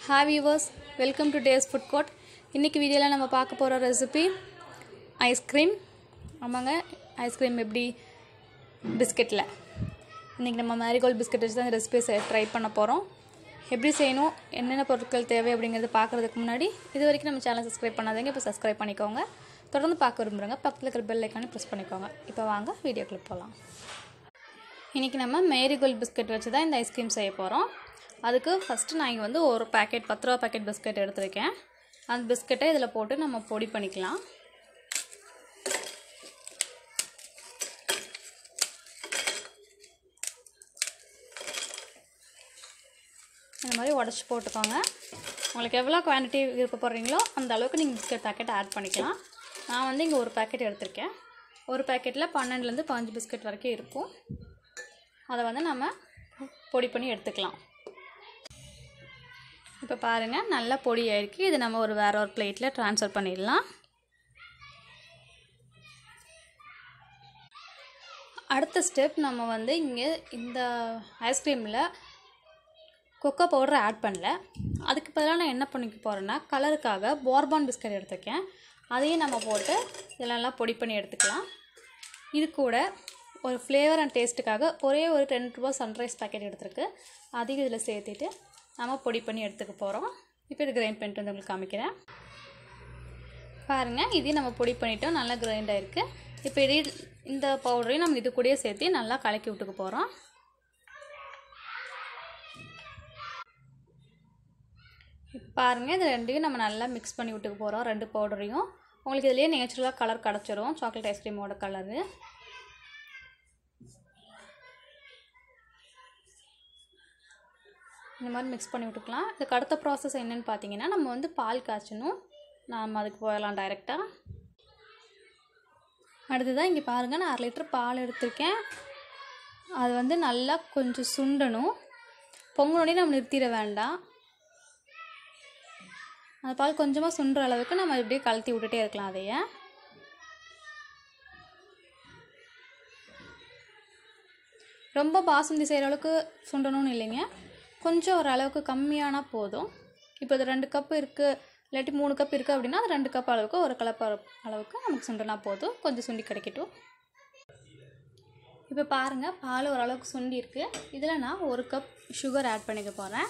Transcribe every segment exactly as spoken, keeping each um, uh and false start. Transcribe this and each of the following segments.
Hi viewers, welcome to Days Food Court. இன்னைக்கு வீடியோல நம்ம பார்க்க போற ரெசிபி ஐஸ்கிரீம். ஆமாங்க, ஐஸ்கிரீம் எப்படி பிஸ்கட்ல. இன்னைக்கு நம்ம மேரிகோல்ட் பிஸ்கட் வச்சு தான் இந்த ரெசிபி ட்ரை பண்ண போறோம். எப்படி செய்யணும், என்னென்ன பொருட்கள் தேவை அப்படிங்கறது பார்க்கிறதுக்கு முன்னாடி இது வரைக்கும் நம்ம சேனலை சப்ஸ்கிரைப் பண்ணாதீங்க, இப்போ சப்ஸ்கிரைப் பண்ணிக்கோங்க. தொடர்ந்து பார்க்க விரும்புறவங்க பக்கத்துல இருக்கிற பெல் ஐகானை பிரஸ் பண்ணிக்கோங்க. இப்போ வாங்க வீடியோக்குள்ள போலாம். இன்னைக்கு நம்ம மேரிகோல்ட் பிஸ்கட் வச்சு தான் இந்த ஐஸ்கிரீம் செய்ய போறோம். அதுக்கு ஃபர்ஸ்ட் நான் இங்க வந்து ஒரு பாக்கெட் பத்து ரூபாய் பாக்கெட் பிஸ்கட் எடுத்துர்க்கேன். அந்த பிஸ்கட்டை இதல போட்டு நம்ம பொடி பண்ணிக்கலாம். இந்த மாதிரி உடைச்சு போட்டுக்கோங்க. உங்களுக்கு எவ்வளவு குவாண்டிட்டி இருக்க போறீங்களோ அந்த அளவுக்கு நீங்க பிஸ்கட் பாக்கெட் ஆட் பண்ணிக்கலாம். நான் வந்து இங்க ஒரு பாக்கெட் எடுத்துர்க்கேன். ஒரு பாக்கெட்ல பன்னிரண்டு ல இருந்து பதினைந்து பிஸ்கட் வரைக்கும் இருக்கும். அத வந்து நாம பொடி பண்ணி எடுத்துக்கலாம். இப்போ பாருங்க நல்லா பொடி ஆயிருக்கு. இது நம்ம ஒரு வேற ஒரு பிளேட்ல ட்ரான்ஸ்ஃபர் பண்ணிடலாம். அடுத்த ஸ்டெப் நம்ம வந்து இங்க இந்த ஐஸ்கிரீம்ல கொக்கோ பவுடர் ஆட் பண்ணல. அதுக்கு பதிலா நான் என்ன பண்ணிக்க போறேன்னா கலருக்காக போர்பான் பிஸ்கட் எடுத்துக்கேன். அதையும் நம்ம போட்டு இதெல்லாம் பொடி பண்ணி எடுத்துக்கலாம். இது கூட ஒரு ஃப்ளேவர் அண்ட் டேஸ்ட்டுக்காக ஒரே ஒரு பத்து ரூபாய் சன்ரைஸ் பாக்கெட் எடுத்துருக்கு. அதையும் இதல சேர்த்துட்டு நாம பொடி பண்ணி எடுத்துக்க போறோம். இப்போ இது கிரைண்ட் பண்ணிட்டு வந்து உங்களுக்கு காமிக்கிறேன். பாருங்க, இது நம்ம பொடி பண்ணிட்டோம். நல்லா கிரைண்ட் ஆயிருக்கு. இப்போ இது இந்த பவுடரையும் நம்ம இது கூடயே சேர்த்து நல்லா கலக்கி விட்டுக்க போறோம். பாருங்க, இது ரெண்டையும் நம்ம நல்லா மிக்ஸ் பண்ணி விட்டுக்க போறோம். ரெண்டு பவுடரையும். உங்களுக்கு இதுலயே நேச்சுரலா கலர் கிடைச்சிரும். சாக்லேட் ஐஸ்கிரீமோட கலர். இந்த மாதிரி மிக்ஸ் பண்ணி விட்டுக்கலாம். இதுக்கு அடுத்த process என்னன்னு பாத்தீங்கன்னா நம்ம வந்து பால் காய்ச்சணும். நாம அதுக்கு போயலாம் டைரக்ட்டா. அடுத்து இங்க பாருங்க, நான் அரை லிட்டர் பால் எடுத்துர்க்கேன். அது வந்து நல்லா கொஞ்சம் சுண்டணும். பொங்கனோடே நம்ம நிறுத்திர வேண்டாம். அந்த பால் கொஞ்சமா சுண்டற அளவுக்கு நம்ம அப்படியே கலத்தி விட்டுட்டே இருக்கலாம். அதையே ரொம்ப பாசுந்தி செய்யற அளவுக்கு சுண்டணும்னு இல்லைங்க. கொஞ்சம் ஒரு அளவுக்கு கம்மியானா போதும். இப்போ இது ரெண்டு கப் இருக்கு, இல்லாட்டி மூணு கப் இருக்கு அப்படினா அது ரெண்டு கப் அளவுக்கு ஒரு கலப் அளவுக்கு நமக்கு சுண்டனா போதும். கொஞ்சம் சுண்டி கிடைக்கட்டும். இப்போ பாருங்க, பால் ஒரு அளவுக்கு சுண்டி இருக்கு. இதல நான் ஒரு கப் சுகர் ஆட் பண்ணிக்க போறேன்.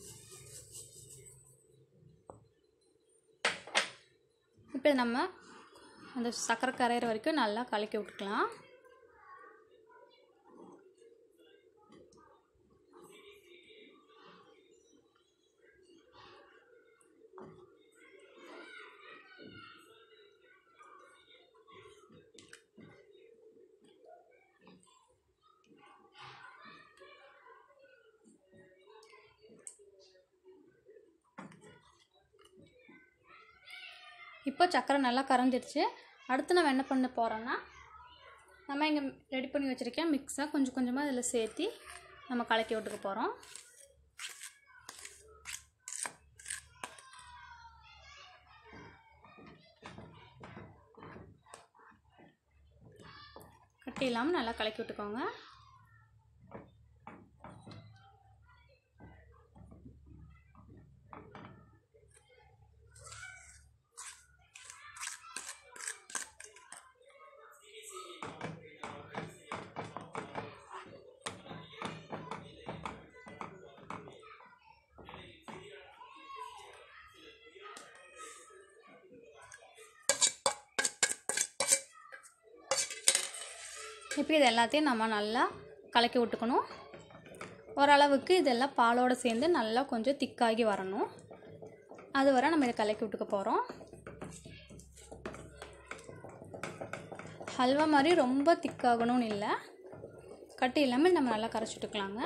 இப்போ நம்ம அந்த சக்கரை கரையற வரைக்கும் நல்லா கலக்கி விட்டுக்கலாம். இப்போ சக்கரை நல்லா கரைஞ்சிருச்சு. அடுத்து நான் என்ன பண்ண போறேன்னா நம்ம இங்க ரெடி பண்ணி வச்சிருக்கேன் மிக்ஸா கொஞ்சம் கொஞ்சமா இதல சேர்த்து நம்ம கலக்கி விட்டுக்க போறோம். கட்டி இல்லாம நல்லா கலக்கி விட்டுக்கோங்க. இப்போ இது எல்லாத்தையும் நம்ம நல்லா கலக்கி விட்டுக்கணும். ஓரளவுக்கு இதெல்லாம் பாலோட சேர்ந்து நல்லா கொஞ்சம் திக்காகி வரணும். அதுவரை நம்ம இத கலக்கி விட்டுக்க போறோம். ஹல்வா மாதிரி ரொம்ப திக்காகணும்னு இல்ல. கட்டி இல்லாம நம்ம நல்லா கரைச்சு விட்டுக்கலாங்க.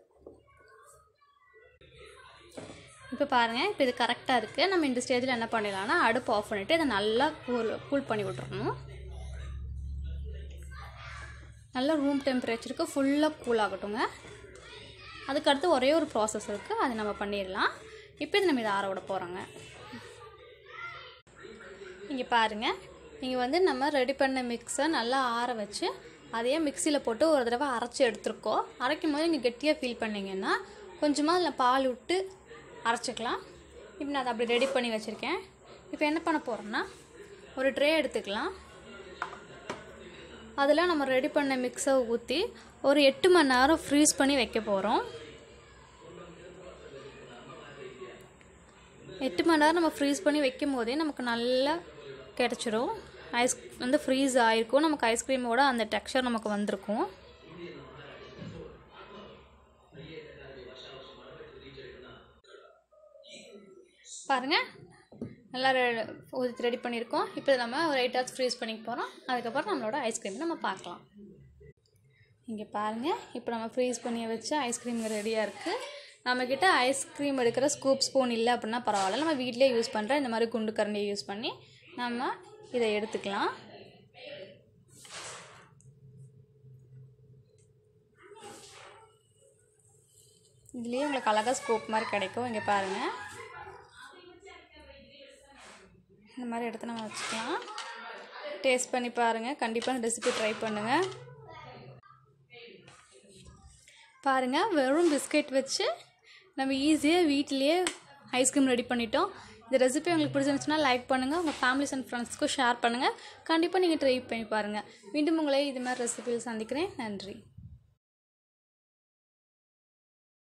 இப்போ பாருங்க, இப்போ இது கரெக்ட்டா இருக்கு. நம்ம இந்த ஸ்டேஜ்ல என்ன பண்ணிடலாம்னா அடுப்பு ஆஃப் பண்ணிட்டு இத நல்லா கூல் கூல் பண்ணி விட்டுறணும். நல்லா ரூம் டெம்பரேச்சருக்கு ஃபுல்லா கூல் ஆகட்டும்ங்க. அதுக்கு அடுத்து ஒரே ஒரு process இருக்கு. அதை நம்ம பண்ணிரலாம். இப்போ இது நம்ம இத ஆற விட போறோங்க. இங்க பாருங்க, இங்க வந்து நம்ம ரெடி பண்ண மிக்ஸை நல்லா ஆற வச்சு அதையே மிக்ஸில போட்டு ஒரு தடவை அரைச்சு எடுத்துறோம். அரைக்கும்போது நீங்க கெட்டியா ஃபீல் பண்ணீங்கன்னா கொஞ்சமா அதுல பால் விட்டு அரைச்சுக்கலாம். இப்போ நான் அதை அப்படி ரெடி பண்ணி வச்சுருக்கேன். இப்போ என்ன பண்ண போகிறோம்னா ஒரு ட்ரே எடுத்துக்கலாம். அதில் நம்ம ரெடி பண்ண மிக்ஸை ஊற்றி ஒரு எட்டு மணி நேரம் ஃப்ரீஸ் பண்ணி வைக்க போகிறோம். எட்டு மணி நேரம் நம்ம ஃப்ரீஸ் பண்ணி வைக்கும் போதே நமக்கு நல்லா கிடச்சிரும். ஐஸ் வந்து ஃப்ரீஸ் ஆகிருக்கும். நமக்கு ஐஸ்கிரீமோட அந்த டெக்ஸ்சர் நமக்கு வந்திருக்கும். பாருங்கள், நல்லா ஊற்றி ரெடி பண்ணியிருக்கோம். இப்போ நம்ம ஒரு எயிட் ஹவர்ஸ் ஃப்ரீஸ் பண்ணிக்க போகிறோம். அதுக்கப்புறம் நம்மளோட ஐஸ்கிரீம் நம்ம பார்க்கலாம். இங்கே பாருங்கள், இப்போ நம்ம ஃப்ரீஸ் பண்ணி வச்ச ஐஸ்கிரீம் ரெடியாக இருக்குது. நம்மக்கிட்ட ஐஸ்கிரீம் எடுக்கிற ஸ்கூப் ஸ்பூன் இல்லை அப்படின்னா பரவாயில்ல, நம்ம வீட்டிலே யூஸ் பண்ணுற இந்த மாதிரி குண்டு கரண்டியை யூஸ் பண்ணி நம்ம இதை எடுத்துக்கலாம். இதுலேயே உங்களுக்கு அழகாக ஸ்கூப் மாதிரி கிடைக்கும். இங்கே பாருங்கள், இந்த மாதிரி எடுத்து நம்ம வச்சுக்கலாம். டேஸ்ட் பண்ணி பாருங்கள். கண்டிப்பாக இந்த ரெசிபி ட்ரை பண்ணுங்கள். பாருங்கள், வெறும் பிஸ்கெட் வச்சு நம்ம ஈஸியாக வீட்டிலையே ஐஸ்கிரீம் ரெடி பண்ணிட்டோம். இந்த ரெசிபி உங்களுக்கு பிடிச்சிருந்துச்சுன்னா லைக் பண்ணுங்கள். உங்கள் ஃபேமிலிஸ் அண்ட் ஃப்ரெண்ட்ஸ்க்கும் ஷேர் பண்ணுங்கள். கண்டிப்பாக நீங்கள் ட்ரை பண்ணி பாருங்கள். மீண்டும் உங்களை இது மாதிரி ரெசிபியில் சந்திக்கிறேன். நன்றி.